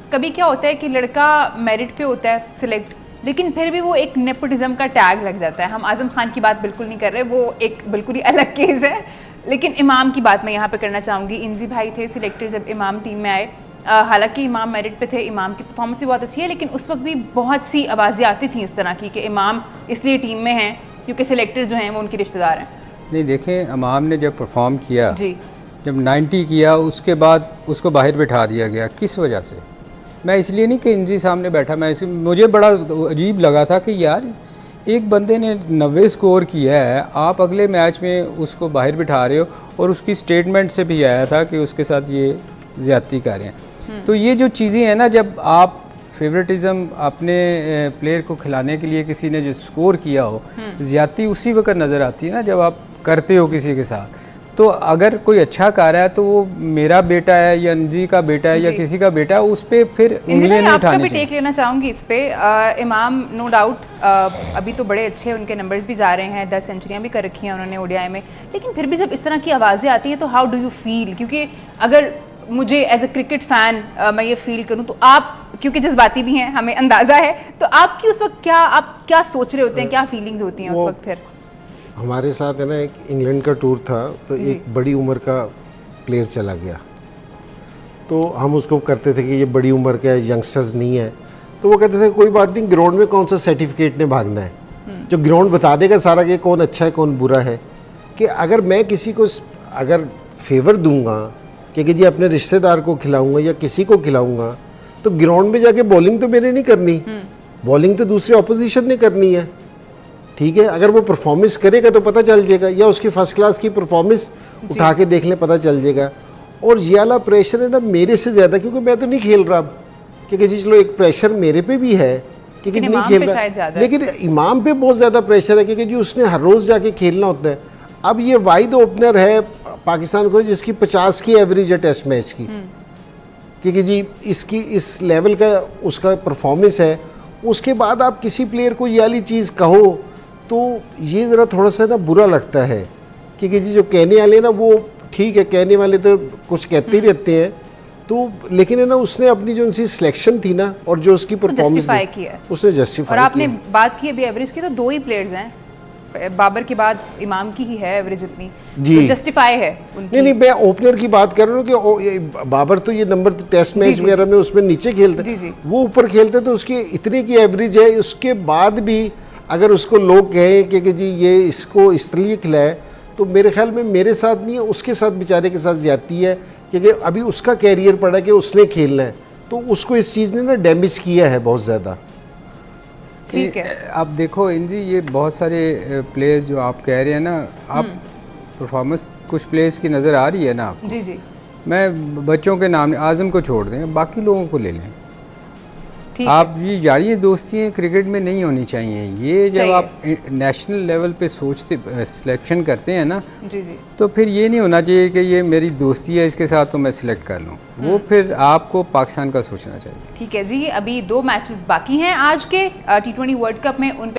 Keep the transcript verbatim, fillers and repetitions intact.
कभी क्या होता है कि लड़का मेरिट पे होता है सिलेक्ट, लेकिन फिर भी वो एक नेपोटिज्म का टैग लग जाता है। हम आज़म खान की बात बिल्कुल नहीं कर रहे, वो एक बिल्कुल ही अलग केस है। लेकिन इमाम की बात मैं यहाँ पे करना चाहूँगी। इंजी भाई थे सिलेक्टेड जब इमाम टीम में आए, हालांकि इमाम मेरिट पे थे, इमाम की परफॉर्मेंस भी बहुत अच्छी है, लेकिन उस वक्त भी बहुत सी आवाज़ें आती थी इस तरह की कि इमाम इसलिए टीम में हैं क्योंकि सिलेक्टेड जो हैं वो उनके रिश्तेदार हैं। नहीं देखें, इमाम ने जब परफॉर्म किया जी, जब नाइन्टी किया उसके बाद उसको बाहर बिठा दिया गया, किस वजह से? मैं इसलिए नहीं कि इंजी सामने बैठा, मैं इसी मुझे बड़ा अजीब लगा था कि यार एक बंदे ने नब्बे स्कोर किया है, आप अगले मैच में उसको बाहर बिठा रहे हो, और उसकी स्टेटमेंट से भी आया था कि उसके साथ ये ज़्यादती कर रहे हैं। तो ये जो चीज़ें हैं ना, जब आप फेवरेटिज़म अपने प्लेयर को खिलाने के लिए किसी ने जो स्कोर किया हो, ज़्यादती उसी वक्त नज़र आती है ना जब आप करते हो किसी के साथ। तो अगर कोई अच्छा कर रहा है तो वो मेरा बेटा है या अंजी का बेटा है या किसी का बेटा है, उस पर फिर उंगलियां नहीं उठानी चाहिए। टेक लेना चाहूँगी इस पे। इमाम नो डाउट अभी तो बड़े अच्छे उनके नंबर्स भी जा रहे हैं, दस सेंचुरियाँ भी कर रखी हैं उन्होंने ओडीआई में, लेकिन फिर भी जब इस तरह की आवाज़ें आती हैं तो हाउ डू यू फील? क्योंकि अगर मुझे एज अ क्रिकेट फ़ैन मैं ये फील करूँ तो आप, क्योंकि जज्बाती भी हैं हमें अंदाज़ा है, तो आपकी उस वक्त क्या, आप क्या सोच रहे होते हैं, क्या फीलिंग्स होती हैं उस वक्त? फिर हमारे साथ है ना एक इंग्लैंड का टूर था, तो एक बड़ी उम्र का प्लेयर चला गया, तो हम उसको करते थे कि ये बड़ी उम्र का है, यंगस्टर्स नहीं है, तो वो कहते थे कोई बात नहीं, ग्राउंड में कौन सा सर्टिफिकेट ने भागना है, जो ग्राउंड बता देगा सारा कि कौन अच्छा है कौन बुरा है। कि अगर मैं किसी को अगर फेवर दूंगा कि जी अपने रिश्तेदार को खिलाऊंगा या किसी को खिलाऊंगा, तो ग्राउंड में जाके बॉलिंग तो मैंने नहीं करनी, बॉलिंग तो दूसरे ऑपोजिशन ने करनी है, ठीक है। अगर वो परफॉर्मेंस करेगा तो पता चल जाएगा, या उसकी फर्स्ट क्लास की परफॉर्मेंस उठा के देख ले, पता चल जाएगा। और ये वाला प्रेशर है ना मेरे से ज़्यादा, क्योंकि मैं तो नहीं खेल रहा, क्योंकि जी चलो एक प्रेशर मेरे पे भी है क्योंकि नहीं खेल रहा, लेकिन इमाम पे बहुत ज़्यादा प्रेशर है क्योंकि जी उसने हर रोज़ जाके खेलना होता है। अब ये वाहिद ओपनर है पाकिस्तान को जिसकी पचास की एवरेज है टेस्ट मैच की, क्योंकि जी इसकी इस लेवल का उसका परफॉर्मेंस है, उसके बाद आप किसी प्लेयर को ये वाली चीज़ कहो तो ये ज़रा थोड़ा सा ना बुरा लगता है। क्योंकि जी जो कहने वाले ना वो ठीक है, कहने वाले तो कुछ कहते ही रहते हैं, तो लेकिन है ना उसने अपनी जो उनकी सिलेक्शन थी ना और जो उसकी परफॉर्मेंस किया उसने जस्टिफाई। और आपने बात की अभी एवरेज की, तो दो ही प्लेयर्स हैं, बाबर के बाद इमाम की ही है एवरेज इतनी, जी तो जस्टिफाई है उनकी। नहीं नहीं, मैं ओपनर की बात कर रहा हूँ कि बाबर तो ये नंबर टेस्ट मैच वगैरह में उसमें नीचे खेलते, वो ऊपर खेलते, तो उसकी इतने की एवरेज है। उसके बाद भी अगर उसको लोग कहें कि, कि जी ये इसको इसलिए खिलाए, तो मेरे ख्याल में मेरे साथ नहीं है, उसके साथ बेचारे के साथ जाती है, क्योंकि अभी उसका कैरियर पड़ा कि उसने खेलना है, तो उसको इस चीज़ ने ना डैमेज किया है बहुत ज़्यादा। ठीक है, आप देखो इंजी, ये बहुत सारे प्लेयर्स जो आप कह रहे हैं ना, आप परफॉर्मेंस कुछ प्लेयर्स की नज़र आ रही है ना आपको? जी जी, मैं बच्चों के नाम आज़म को छोड़ दें, बाकी लोगों को ले लें। आप ये यारी दोस्तियाँ क्रिकेट में नहीं होनी चाहिए। ये जब आप नेशनल लेवल पे सोचते सिलेक्शन करते हैं ना, जी जी, तो फिर ये नहीं होना चाहिए कि ये मेरी दोस्ती है इसके साथ तो मैं सिलेक्ट कर लूँ, वो फिर आपको पाकिस्तान का सोचना चाहिए। ठीक है जी, अभी दो मैचेस बाकी हैं आज के टी ट्वेंटी वर्ल्ड कप में, उन